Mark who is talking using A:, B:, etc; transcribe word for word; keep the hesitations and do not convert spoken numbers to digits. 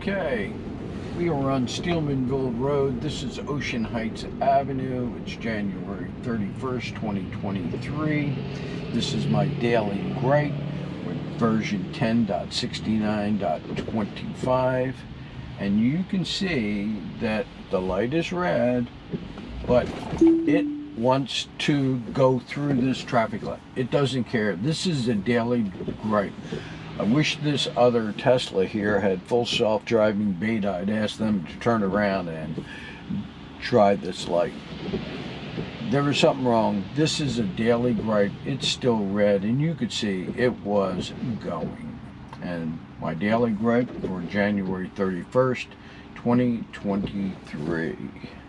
A: Okay, we are on Steelmanville Road. This is Ocean Heights Avenue. It's January thirty-first, twenty twenty-three. This is my daily Gripe with version ten point sixty-nine point twenty-five. And you can see that the light is red, but it wants to go through this traffic light. It doesn't care. This is a daily Gripe. I wish this other Tesla here had full self-driving beta. I'd ask them to turn around and try this light. There was something wrong. This is a daily Gripe. It's still red, and you could see it was going. And my daily Gripe for January thirty-first, twenty twenty-three.